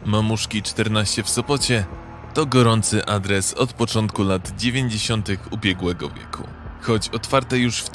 Mamuszki 14 w Sopocie to gorący adres od początku lat 90. ubiegłego wieku. Choć otwarte już w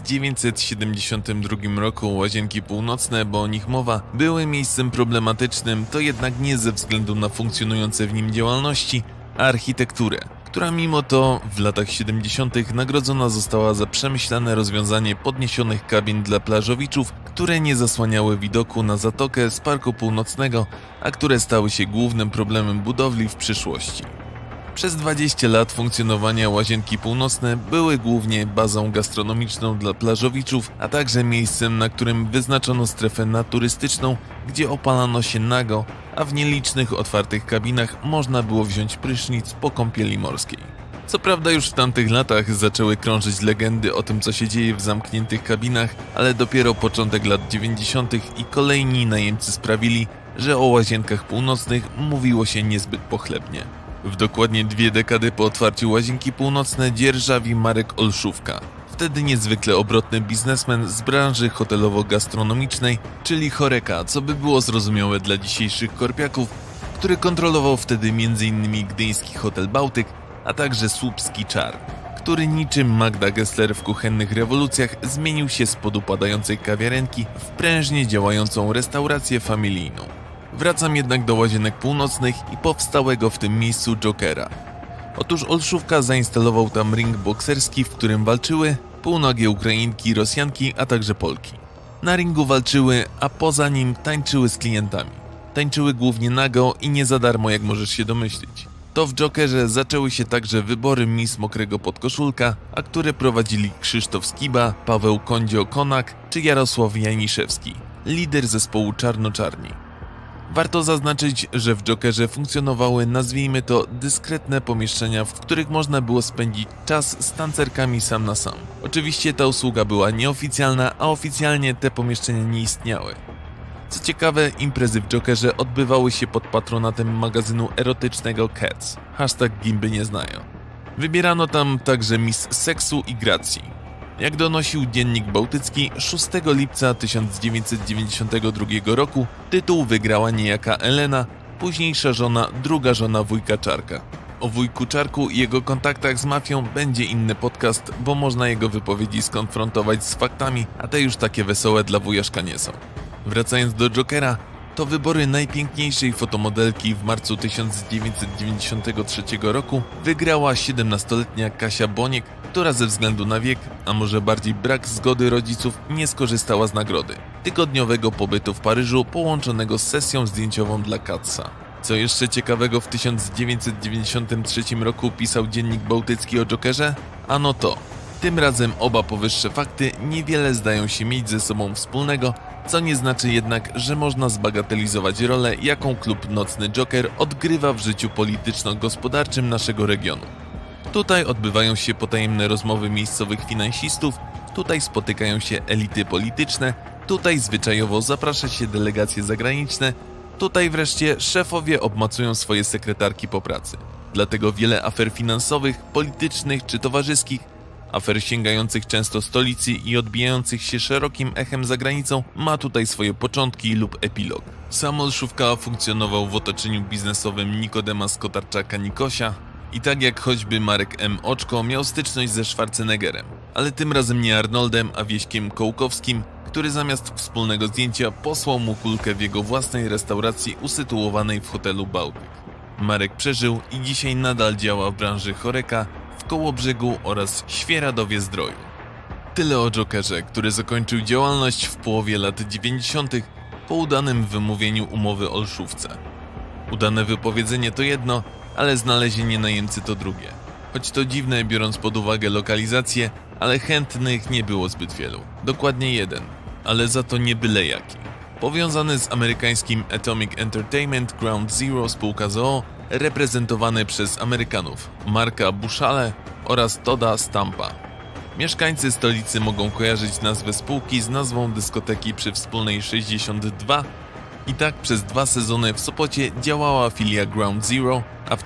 1972 roku Łazienki Północne, bo o nich mowa, były miejscem problematycznym, to jednak nie ze względu na funkcjonujące w nim działalności, a architekturę, która mimo to w latach 70. nagrodzona została za przemyślane rozwiązanie podniesionych kabin dla plażowiczów, które nie zasłaniały widoku na zatokę z Parku Północnego, a które stały się głównym problemem budowli w przyszłości. Przez 20 lat funkcjonowania Łazienki Północne były głównie bazą gastronomiczną dla plażowiczów, a także miejscem, na którym wyznaczono strefę naturystyczną, gdzie opalano się nago, a w nielicznych otwartych kabinach można było wziąć prysznic po kąpieli morskiej. Co prawda już w tamtych latach zaczęły krążyć legendy o tym, co się dzieje w zamkniętych kabinach, ale dopiero początek lat 90. i kolejni najemcy sprawili, że o Łazienkach Północnych mówiło się niezbyt pochlebnie. W dokładnie 2 dekady po otwarciu Łazienki Północne dzierżawi Marek Olszówka, wtedy niezwykle obrotny biznesmen z branży hotelowo-gastronomicznej, czyli Choreka, co by było zrozumiałe dla dzisiejszych korpiaków, który kontrolował wtedy m.in. gdyński Hotel Bałtyk, a także słupski Czar, który niczym Magda Gessler w kuchennych rewolucjach zmienił się spod upadającej kawiarenki w prężnie działającą restaurację familijną. Wracam jednak do Łazienek Północnych i powstałego w tym miejscu Jokera. Otóż Olszówka zainstalował tam ring bokserski, w którym walczyły półnogie Ukrainki, Rosjanki, a także Polki. Na ringu walczyły, a poza nim tańczyły z klientami. Tańczyły głównie nago i nie za darmo, jak możesz się domyślić. To w Jokerze zaczęły się także wybory Miss Mokrego Podkoszulka, a które prowadzili Krzysztof Skiba, Paweł Kondzio-Konak czy Jarosław Janiszewski, lider zespołu Czarno-Czarni. Warto zaznaczyć, że w Jokerze funkcjonowały, nazwijmy to, dyskretne pomieszczenia, w których można było spędzić czas z tancerkami sam na sam. Oczywiście ta usługa była nieoficjalna, a oficjalnie te pomieszczenia nie istniały. Co ciekawe, imprezy w Jokerze odbywały się pod patronatem magazynu erotycznego Cats. #gimby nie znają. Wybierano tam także Miss Seksu i Gracji. Jak donosił Dziennik Bałtycki, 6 lipca 1992 roku tytuł wygrała niejaka Elena, późniejsza żona, druga żona wujka Czarka. O wujku Czarku i jego kontaktach z mafią będzie inny podcast, bo można jego wypowiedzi skonfrontować z faktami, a te już takie wesołe dla wujaszka nie są. Wracając do Jokera, to wybory najpiękniejszej fotomodelki w marcu 1993 roku wygrała 17-letnia Kasia Boniek, która ze względu na wiek, a może bardziej brak zgody rodziców, nie skorzystała z nagrody tygodniowego pobytu w Paryżu połączonego z sesją zdjęciową dla Katza. Co jeszcze ciekawego w 1993 roku pisał Dziennik Bałtycki o Jokerze? Ano to, tym razem oba powyższe fakty niewiele zdają się mieć ze sobą wspólnego, co nie znaczy jednak, że można zbagatelizować rolę, jaką klub Nocny Joker odgrywa w życiu polityczno-gospodarczym naszego regionu. Tutaj odbywają się potajemne rozmowy miejscowych finansistów, tutaj spotykają się elity polityczne, tutaj zwyczajowo zaprasza się delegacje zagraniczne, tutaj wreszcie szefowie obmacują swoje sekretarki po pracy. Dlatego wiele afer finansowych, politycznych czy towarzyskich, afer sięgających często stolicy i odbijających się szerokim echem za granicą, ma tutaj swoje początki lub epilog. Sam Olszówka funkcjonował w otoczeniu biznesowym Nikodema Skotarczaka-Nikosia i tak jak choćby Marek M. Oczko miał styczność ze Schwarzeneggerem, ale tym razem nie Arnoldem, a Wieśkiem Kołkowskim, który zamiast wspólnego zdjęcia posłał mu kulkę w jego własnej restauracji usytuowanej w hotelu Bałtyk. Marek przeżył i dzisiaj nadal działa w branży Choreka, w Kołobrzegu oraz Świeradowie-Zdroju. Tyle o Jokerze, który zakończył działalność w połowie lat 90. po udanym wymówieniu umowy Olszówce. Udane wypowiedzenie to jedno, ale znalezienie najemcy to drugie. Choć to dziwne, biorąc pod uwagę lokalizację, ale chętnych nie było zbyt wielu. Dokładnie jeden, ale za to nie byle jaki. Powiązany z amerykańskim Atomic Entertainment Ground Zero spółka z o.o., reprezentowany przez Amerykanów Marka Bushale oraz Todda Stampa. Mieszkańcy stolicy mogą kojarzyć nazwę spółki z nazwą dyskoteki przy Wspólnej 62 i tak przez 2 sezony w Sopocie działała filia Ground Zero, a w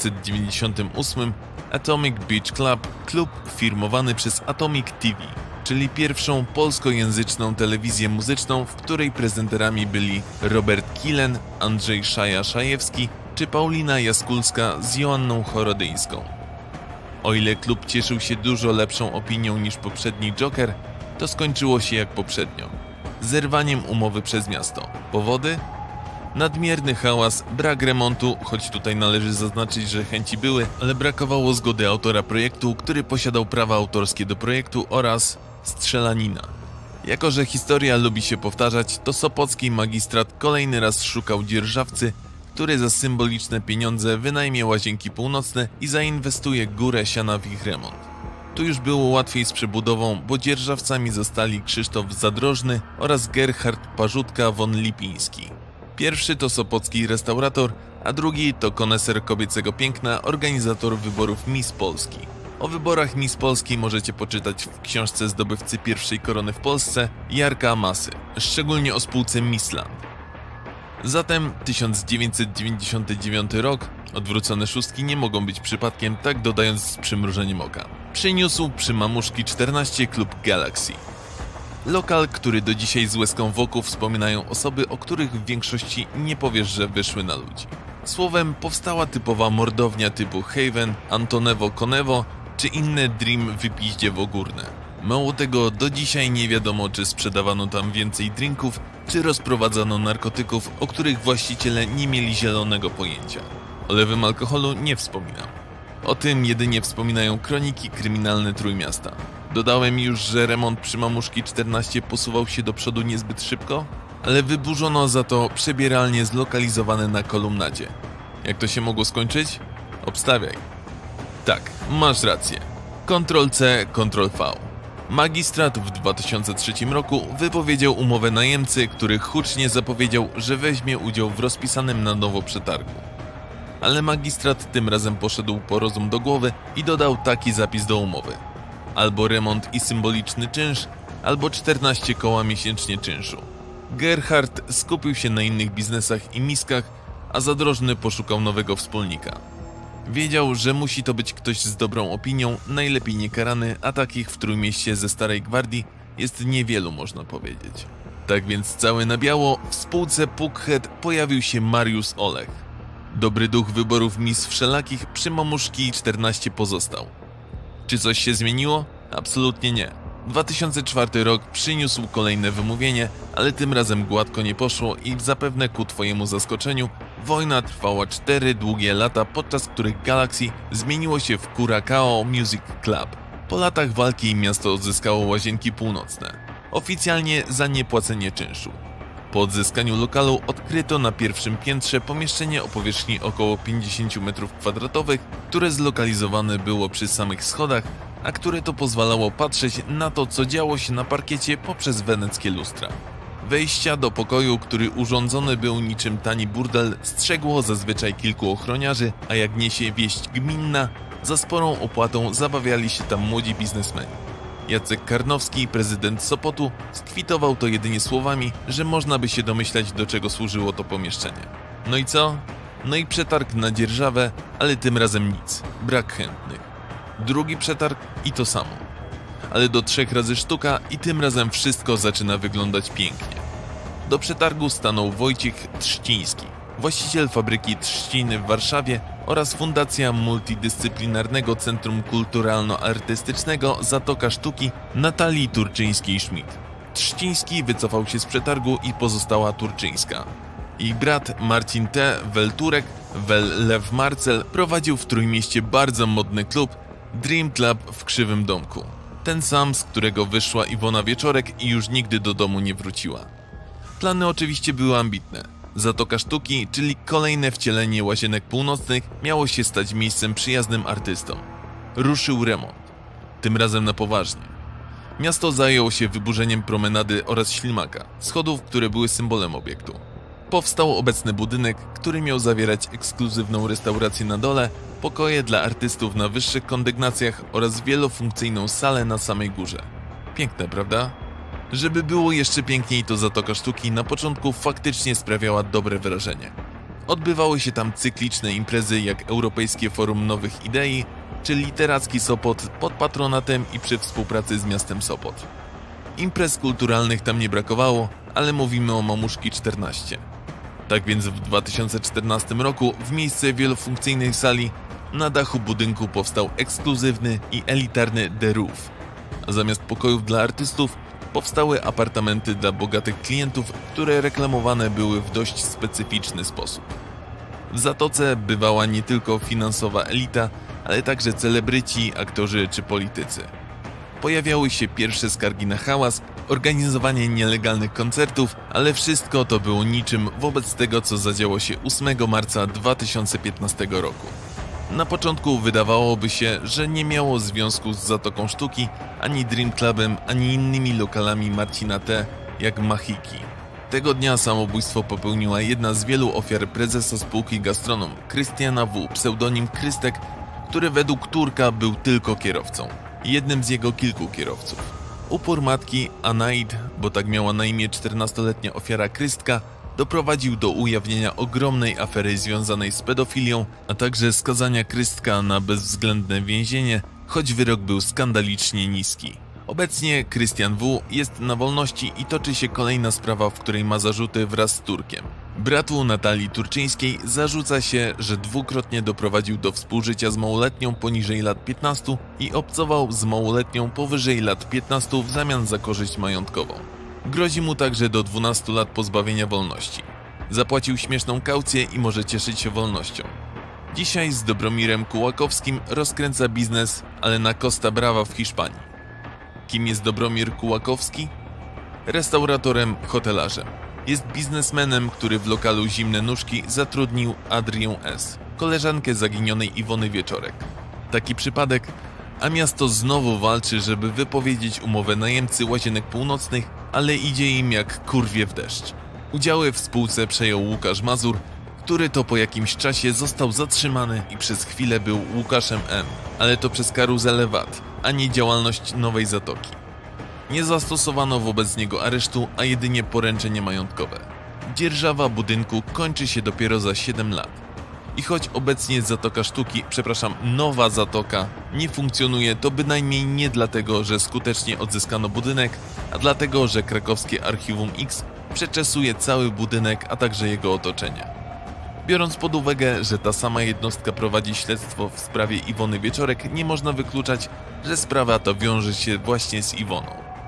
1998 Atomic Beach Club, klub firmowany przez Atomic TV, czyli pierwszą polskojęzyczną telewizję muzyczną, w której prezenterami byli Robert Kilen, Andrzej Szaja-Szajewski czy Paulina Jaskulska z Joanną Chorodyńską. O ile klub cieszył się dużo lepszą opinią niż poprzedni Joker, to skończyło się jak poprzednio. Zerwaniem umowy przez miasto. Powody? Nadmierny hałas, brak remontu, choć tutaj należy zaznaczyć, że chęci były, ale brakowało zgody autora projektu, który posiadał prawa autorskie do projektu, oraz strzelanina. Jako że historia lubi się powtarzać, to sopocki magistrat kolejny raz szukał dzierżawcy, który za symboliczne pieniądze wynajmie Łazienki Północne i zainwestuje górę siana w ich remont. Tu już było łatwiej z przebudową, bo dzierżawcami zostali Krzysztof Zadrożny oraz Gerhard Parzutka von Lipiński. Pierwszy to sopocki restaurator, a drugi to koneser kobiecego piękna, organizator wyborów Miss Polski. O wyborach Miss Polski możecie poczytać w książce zdobywcy pierwszej korony w Polsce Jarka Masy, szczególnie o spółce Missland. Zatem 1999 rok, odwrócone szóstki nie mogą być przypadkiem, tak dodając z przymrużeniem oka. Przyniósł przy Mamuszki 14 klub Galaxy. Lokal, który do dzisiaj z łezką wokół wspominają osoby, o których w większości nie powiesz, że wyszły na ludzi. Słowem, powstała typowa mordownia typu Haven, Antonewo Konewo czy inne Dream wypiździewo górne. Mało tego, do dzisiaj nie wiadomo, czy sprzedawano tam więcej drinków, czy rozprowadzano narkotyków, o których właściciele nie mieli zielonego pojęcia. O lewym alkoholu nie wspominam. O tym jedynie wspominają kroniki kryminalne Trójmiasta. Dodałem już, że remont przy Mamuszki 14 posuwał się do przodu niezbyt szybko, ale wyburzono za to przebieralnie zlokalizowane na kolumnacie. Jak to się mogło skończyć? Obstawiaj. Tak, masz rację. Ctrl-C, Ctrl-V. Magistrat w 2003 roku wypowiedział umowę najemcy, który hucznie zapowiedział, że weźmie udział w rozpisanym na nowo przetargu. Ale magistrat tym razem poszedł po rozum do głowy i dodał taki zapis do umowy. Albo remont i symboliczny czynsz, albo 14 koła miesięcznie czynszu. Gerhard skupił się na innych biznesach i miskach, a Zadrożny poszukał nowego wspólnika. Wiedział, że musi to być ktoś z dobrą opinią, najlepiej niekarany, a takich w Trójmieście ze Starej Gwardii jest niewielu, można powiedzieć. Tak więc cały na biało w spółce Pukhead pojawił się Mariusz Olech. Dobry duch wyborów Miss Wszelakich przy Mamuszki 14 pozostał. Czy coś się zmieniło? Absolutnie nie. 2004 rok przyniósł kolejne wymówienie, ale tym razem gładko nie poszło i zapewne ku twojemu zaskoczeniu wojna trwała 4 długie lata, podczas których Galaxy zmieniło się w Curacao Music Club. Po latach walki miasto odzyskało Łazienki Północne. Oficjalnie za niepłacenie czynszu. Po odzyskaniu lokalu odkryto na pierwszym piętrze pomieszczenie o powierzchni około 50 m2, które zlokalizowane było przy samych schodach, a które to pozwalało patrzeć na to, co działo się na parkiecie poprzez weneckie lustra. Wejścia do pokoju, który urządzony był niczym tani burdel, strzegło zazwyczaj kilku ochroniarzy, a jak niesie wieść gminna, za sporą opłatą zabawiali się tam młodzi biznesmeni. Jacek Karnowski, prezydent Sopotu, skwitował to jedynie słowami, że można by się domyślać, do czego służyło to pomieszczenie. No i co? No i przetarg na dzierżawę, ale tym razem nic. Brak chętnych. Drugi przetarg i to samo. Ale do 3 razy sztuka i tym razem wszystko zaczyna wyglądać pięknie. Do przetargu stanął Wojciech Trzciński, właściciel fabryki Trzciny w Warszawie oraz Fundacja Multidyscyplinarnego Centrum Kulturalno-Artystycznego Zatoka Sztuki Natalii Turczyńskiej-Schmidt. Trzciński wycofał się z przetargu i pozostała Turczyńska. Ich brat Marcin T. Welturek, Lew Marcel, prowadził w Trójmieście bardzo modny klub Dream Club w Krzywym Domku. Ten sam, z którego wyszła Iwona Wieczorek i już nigdy do domu nie wróciła. Plany oczywiście były ambitne. Zatoka Sztuki, czyli kolejne wcielenie Łazienek Północnych, miało się stać miejscem przyjaznym artystom. Ruszył remont. Tym razem na poważnie. Miasto zajęło się wyburzeniem promenady oraz ślimaka, schodów, które były symbolem obiektu. Powstał obecny budynek, który miał zawierać ekskluzywną restaurację na dole, pokoje dla artystów na wyższych kondygnacjach oraz wielofunkcyjną salę na samej górze. Piękne, prawda? Żeby było jeszcze piękniej, to Zatoka Sztuki na początku faktycznie sprawiała dobre wrażenie. Odbywały się tam cykliczne imprezy jak Europejskie Forum Nowych Idei czy Literacki Sopot pod patronatem i przy współpracy z miastem Sopot. Imprez kulturalnych tam nie brakowało, ale mówimy o Mamuszki 14. Tak więc w 2014 roku w miejsce wielofunkcyjnej sali na dachu budynku powstał ekskluzywny i elitarny The Roof, a zamiast pokojów dla artystów powstały apartamenty dla bogatych klientów, które reklamowane były w dość specyficzny sposób. W Zatoce bywała nie tylko finansowa elita, ale także celebryci, aktorzy czy politycy. Pojawiały się pierwsze skargi na hałas, organizowanie nielegalnych koncertów, ale wszystko to było niczym wobec tego, co zadziało się 8 marca 2015 roku. Na początku wydawałoby się, że nie miało związku z Zatoką Sztuki, ani Dream Clubem, ani innymi lokalami Marcina T., jak Mahiki. Tego dnia samobójstwo popełniła jedna z wielu ofiar prezesa spółki Gastronom, Krystiana W., pseudonim Krystek, który według Turka był tylko kierowcą. Jednym z jego kilku kierowców. Upór matki Anaid, bo tak miała na imię 14-letnia ofiara Krystka, doprowadził do ujawnienia ogromnej afery związanej z pedofilią, a także skazania Krystka na bezwzględne więzienie, choć wyrok był skandalicznie niski. Obecnie Krystian W. jest na wolności i toczy się kolejna sprawa, w której ma zarzuty wraz z Turkiem. Bratu Natalii Turczyńskiej zarzuca się, że dwukrotnie doprowadził do współżycia z małoletnią poniżej lat 15 i obcował z małoletnią powyżej lat 15 w zamian za korzyść majątkową. Grozi mu także do 12 lat pozbawienia wolności. Zapłacił śmieszną kaucję i może cieszyć się wolnością. Dzisiaj z Dobromirem Kułakowskim rozkręca biznes, ale na Costa Brava w Hiszpanii. Kim jest Dobromir Kułakowski? Restauratorem, hotelarzem. Jest biznesmenem, który w lokalu Zimne Nóżki zatrudnił Adrię S., koleżankę zaginionej Iwony Wieczorek. Taki przypadek, a miasto znowu walczy, żeby wypowiedzieć umowę najemcy Łazienek Północnych, ale idzie im jak kurwie w deszcz. Udziały w spółce przejął Łukasz Mazur, który to po jakimś czasie został zatrzymany i przez chwilę był Łukaszem M., ale to przez karuzelę VAT, a nie działalność Nowej Zatoki. Nie zastosowano wobec niego aresztu, a jedynie poręczenie majątkowe. Dzierżawa budynku kończy się dopiero za 7 lat. I choć obecnie Zatoka Sztuki, Nowa Zatoka, nie funkcjonuje, to bynajmniej nie dlatego, że skutecznie odzyskano budynek, a dlatego, że krakowskie Archiwum X przeczesuje cały budynek, a także jego otoczenie. Biorąc pod uwagę, że ta sama jednostka prowadzi śledztwo w sprawie Iwony Wieczorek, nie można wykluczać, że sprawa ta wiąże się właśnie z Iwoną.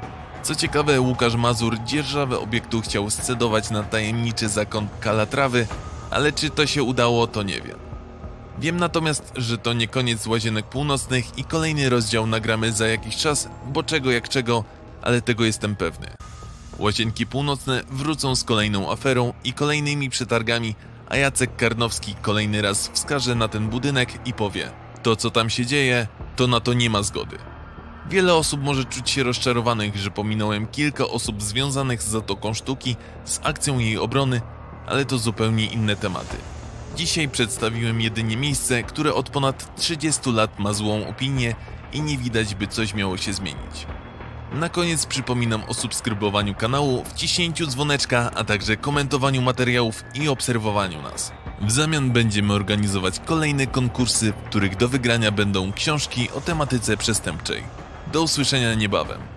Co ciekawe, Łukasz Mazur dzierżawę obiektu chciał scedować na tajemniczy zakon Kalatrawy, ale czy to się udało, to nie wiem. Wiem natomiast, że to nie koniec Łazienek Północnych i kolejny rozdział nagramy za jakiś czas, bo czego jak czego, ale tego jestem pewny. Łazienki Północne wrócą z kolejną aferą i kolejnymi przetargami, a Jacek Karnowski kolejny raz wskaże na ten budynek i powie: to co tam się dzieje, to na to nie ma zgody. Wiele osób może czuć się rozczarowanych, że pominąłem kilka osób związanych z Zatoką Sztuki, z akcją jej obrony, ale to zupełnie inne tematy. Dzisiaj przedstawiłem jedynie miejsce, które od ponad 30 lat ma złą opinię i nie widać, by coś miało się zmienić. Na koniec przypominam o subskrybowaniu kanału, wciśnięciu dzwoneczka, a także komentowaniu materiałów i obserwowaniu nas. W zamian będziemy organizować kolejne konkursy, w których do wygrania będą książki o tematyce przestępczej. Do usłyszenia niebawem.